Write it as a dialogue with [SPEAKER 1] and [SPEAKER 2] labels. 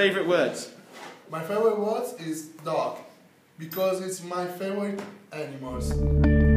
[SPEAKER 1] favourite words?
[SPEAKER 2] My favorite word is dog, because it's my favorite animals.